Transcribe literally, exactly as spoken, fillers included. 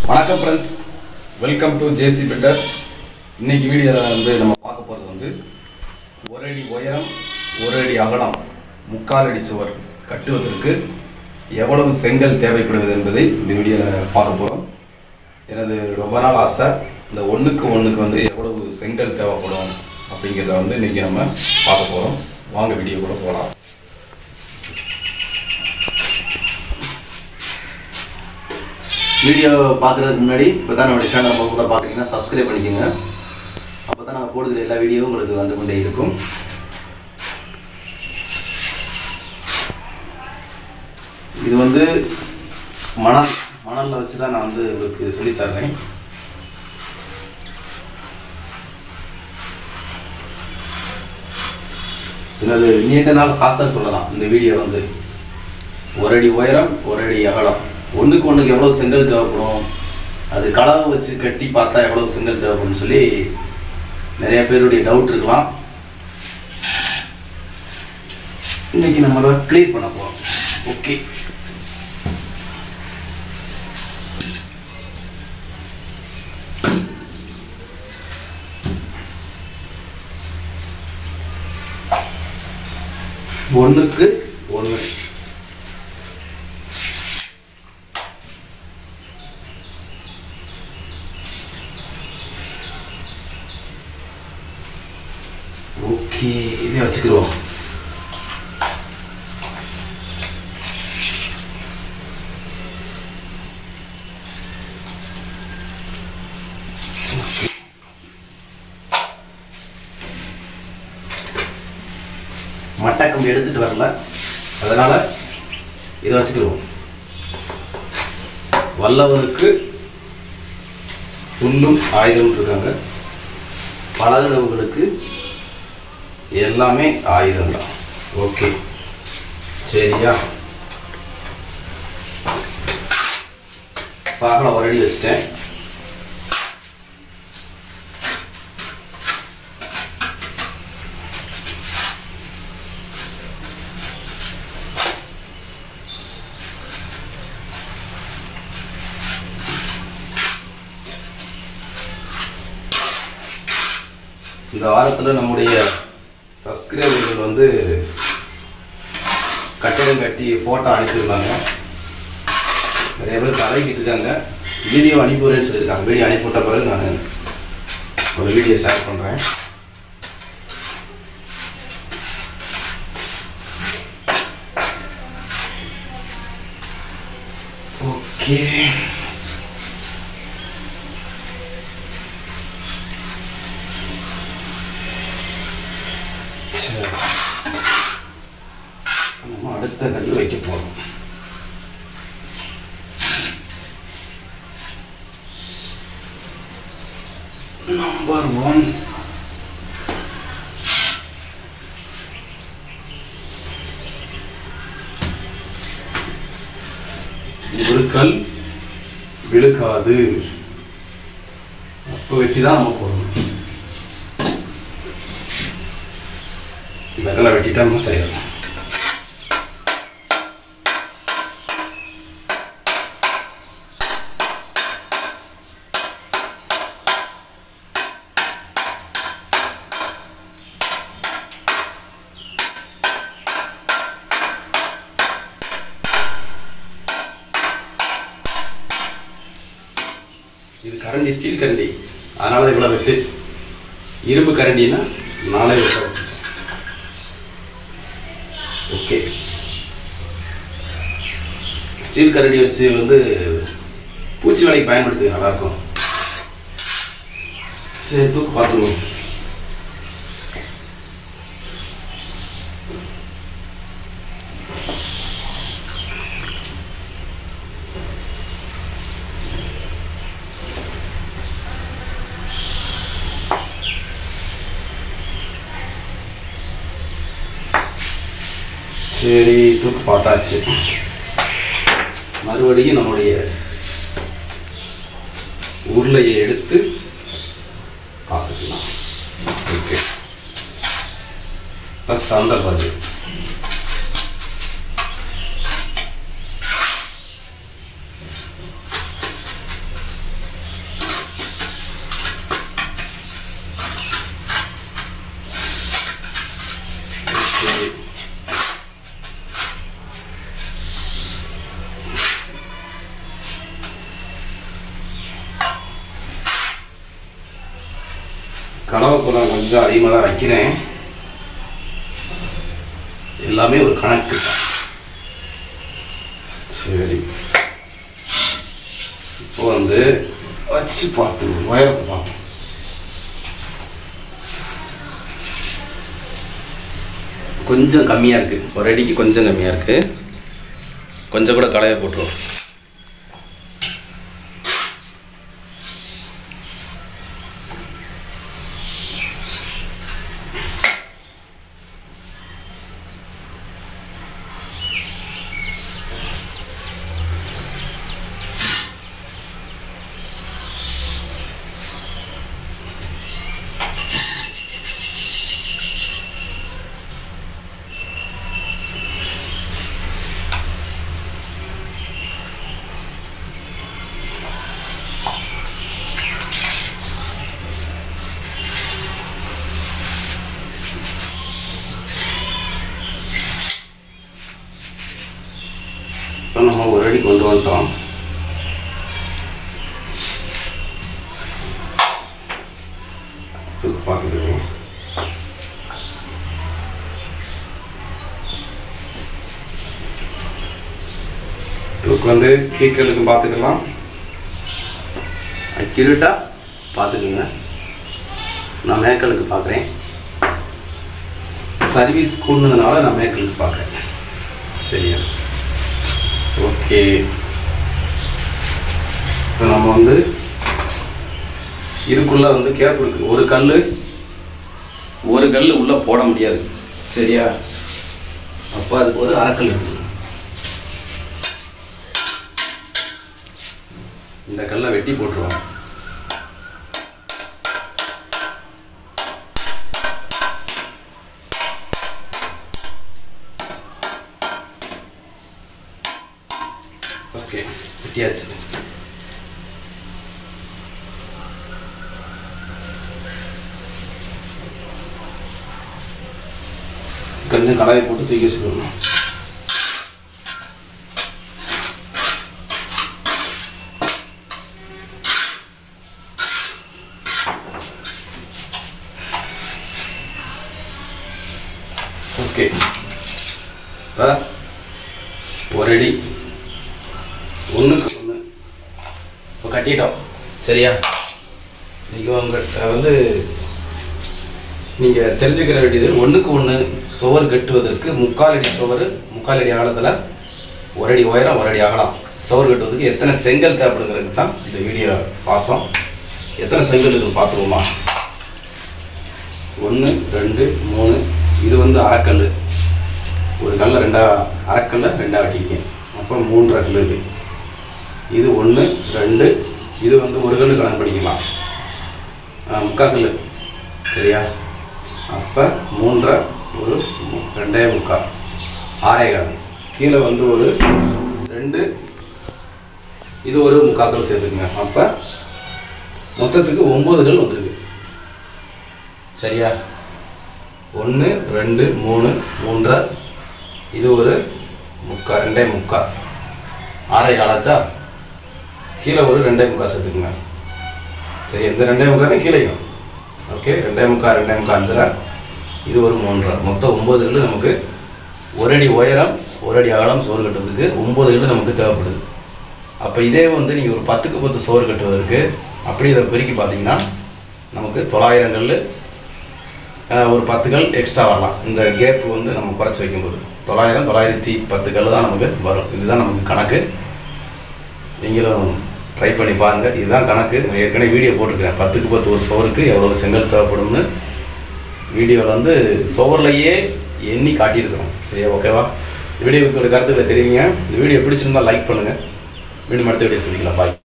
வணக்கம் friends, welcome to JC builders. இன்னைக்கு வீடியோவில் வந்து நம்ம பார்க்க போகிறது வந்து ஒரு அடி உயரம் ஒரு அடி அகலம் முக்கால் அடி சுவர் கட்டுவதற்கு எவ்வளவு செங்கல் தேவைப்படுவது என்பதை இந்த வீடியோவில் பார்க்க போகிறோம். எனது ரொம்ப நாள் ஆசை, இந்த ஒன்றுக்கு ஒன்றுக்கு வந்து எவ்வளவு செங்கல் தேவைப்படும் அப்படிங்கிறத வந்து இன்றைக்கி நம்ம பார்க்க போகிறோம். வாங்க வீடியோ கூட போகலாம். வீடியோ பார்க்குறதுக்கு முன்னாடி இப்போ தான் நம்மளுடைய சேனல் நம்ம கூட பார்க்குறீங்கன்னா சப்ஸ்கிரைப் பண்ணிக்கோங்க. அப்போ தான் நாங்கள் போடுகிற எல்லா வீடியோவும் உங்களுக்கு வந்து கொண்டே இருக்கும். இது வந்து மணல் மணலில் வச்சு தான் நான் வந்து உங்களுக்கு சொல்லித்தர்றேன். என்னது நீண்ட நாள் காசுன்னு சொல்லலாம். இந்த வீடியோ வந்து ஒரு அடி உயரம் ஒரு அடி அகலம், ஒன்றுக்கு ஒன்றுக்கு எவ்வளோ செங்கல் தேவைப்படும், அது கலவை வச்சு கட்டி பார்த்தா எவ்வளோ செங்கல் தேவைப்படும்னு சொல்லி நிறைய பேருடைய டவுட் இருக்கலாம். இன்னைக்கு நம்ம அதை கிளியர் பண்ண போகிறோம். ஓகே, ஒன்றுக்கு ஒன்று ஓகே, இதே வச்சுக்கிறோம். மட்டை கம்பி எடுத்துட்டு வரல, அதனால இதை வச்சுக்கிறோம். வல்லவனுக்கு புல்லும் ஆயுதம் இருக்காங்க, பழகினவங்களுக்கு எல்லாமே ஆயுதம் தான். ஓகே, சரியா? பார்க்கலாம். ஒரு அடி வச்சுட்டேன். இந்த வாரத்தில் நம்முடைய சப்ஸ்கிரைபர்கள் வந்து கட்டடம் கட்டி ஃபோட்டோ அனுப்பியிருந்தாங்க. நிறைய பேர் கதைக்கிட்டு இருக்காங்க. வீடியோ அனுப்பிவிடுறேன்னு சொல்லியிருக்காங்க. வீடியோ அனுப்பிவிட்ட பிறகு நான் ஒரு வீடியோ ஷேர் பண்ணுறேன். ஓகே, நம்ம அடுத்த கல் வைக்க போகிறோம். Number one. ஒரு கல் விழுக்காது, அப்போ வெட்டி தான் நம்ம போடணும். இந்த கல்லை வெட்டிட்டா நம்ம செய்யலாம். இது கரண்டி ஸ்டீல் கரண்டி, அதனால இவ்வளோ வெட்டு. இரும்பு கரண்டின்னா நாளே வெட்டும். ஓகே, ஸ்டீல் கரண்டி வச்சு வந்து பூச்சி வேலைக்கு பயன்படுத்துங்க, நல்லாயிருக்கும். சரி, தூக்கு பார்த்துருவோம். சரி, தூக்கு பார்த்தாச்சு. மறுபடியும் நம்முடைய உருளையை எடுத்து பார்த்துக்கலாம். ஓகே, பஸ் அந்த பாரு. கலவை நான் கொஞ்சம் அதிகமாக தான் வைக்கிறேன். எல்லாமே ஒரு கணக்கு. சரி, இப்போ வந்து வச்சு பார்த்து உயரத்தை பார்ப்போம். கொஞ்சம் கம்மியாக இருக்குது, ஒரு அடிக்கு கொஞ்சம் கம்மியாக இருக்குது. கொஞ்சம் கூட களைய போட்டுருவோம். இப்போ நம்ம ஒரு அடி கொண்டு வந்துட்டோம். தூக்கு பார்த்துக்கிடுவோம். தூக்கு வந்து கீழ்களுக்கு பார்த்துக்கலாம். கிருட்டா பார்த்துக்குங்க. நான் மேக்கலுக்கு பார்க்குறேன். சர்வீஸ் கூடுனதுனால நான் மேக்கலுக்கு பார்க்குறேன். சரியா? ஓகே, இப்போ நம்ம வந்து இதுக்குள்ளே வந்து கேப் இருக்குது. ஒரு கல் ஒரு கல் உள்ளே போட முடியாது. சரியா? அப்போ அதுக்கு ஒரு அரைக்கல் இருக்குது. இந்த கல்லை வெட்டி போட்டுருவாங்க. ஓகே, வெட்டியாச்சு. கொஞ்சம் கடாயை போட்டு தூக்கி வச்சுக்கணும். ஓகே, இப்போ ஒரு அடி ஒன்றுக்கு ஒன்று இப்போ கட்டிட்டோம். சரியா? நீங்கள் உங்கள்கிட்ட வந்து நீங்கள் தெரிஞ்சுக்கிற வேண்டியது, ஒன்றுக்கு ஒன்று சுவர் கட்டுவதற்கு முக்கால் அடி சுவர், முக்கால் அடி அகலத்தில் ஒரு அடி உயரம் ஒரு அடி அகலம் சுவர் கட்டுவதற்கு எத்தனை செங்கல் தேவைப்படுங்கிறதுக்கு தான் இந்த வீடியோ பார்த்தோம். எத்தனை செங்கல் இருக்குன்னு பார்த்துருவோமா? ஒன்று ரெண்டு மூணு. இது வந்து அரைக்கல். ஒரு கல்ல ரெண்டா அரைக்கல்ல ரெண்டாக வெட்டியிருக்கேன். அப்போ மூன்று கல் இருக்குது. இது ஒன்று ரெண்டு. இது வந்து ஒரு கல் கணக்கு பண்ணிக்கலாம். முக்கால் கல். சரியா? அப்போ மூன்றரை ஒரு ரெண்டே முக்கால் ஆறே கால். கீழே வந்து ஒரு ரெண்டு. இது ஒரு முக்கால் கல் சேர்த்துக்குங்க. அப்போ மொத்தத்துக்கு ஒம்பது கல் வந்துருக்கு. சரியா? ஒன்று ரெண்டு மூணு மூன்றரை. இது ஒரு முக்கால் ரெண்டே முக்கால் ஆறே காலாச்சா? கீழே ஒரு ரெண்டே முக்கால் சேர்த்துக்குங்க. சரி, இந்த ரெண்டே முக்கால் தான் கீழேயும். ஓகே, ரெண்டே முக்கால் ரெண்டே முக்கால் அஞ்சரை. இது ஒரு மூன்றரை. மொத்தம் ஒம்பது கல் நமக்கு ஒரு அடி உயரம் ஒரு அடி அகலம் சோறு கட்டுவதற்கு ஒம்பது கல் நமக்கு தேவைப்படுது. அப்போ இதே வந்து நீங்கள் ஒரு பத்துக்கு பத்து சோறு கட்டுவதற்கு அப்படி இதை பெருக்கி பார்த்தீங்கன்னா நமக்கு தொள்ளாயிரம் கல், ஒரு பத்து கல் எக்ஸ்ட்ரா வரலாம். இந்த கேப்பு வந்து நம்ம குறைச்சி வைக்கும்போது தொள்ளாயிரம் தொள்ளாயிரத்தி பத்து கல் தான் நமக்கு வரும். இதுதான் நமக்கு கணக்கு. நீங்களும் ட்ரை பண்ணி பாருங்கள். இதுதான் கணக்கு. ஏற்கனவே வீடியோ போட்டிருக்கேன். பத்துக்கு பத்து ஒரு சோறுக்கு எவ்வளோ செங்கல் தேவைப்படும்னு வீடியோவில் வந்து சோர்லையே எண்ணி காட்டியிருக்கிறோம். சரியா? ஓகேவா? வீடியோ குறித்தோட கருத்துக்களை தெரிவிங்க. இந்த வீடியோ பிடிச்சிருந்தால் லைக் பண்ணுங்கள். மீண்டும் அடுத்த வீடியோ சந்திக்கலாம். பாய்.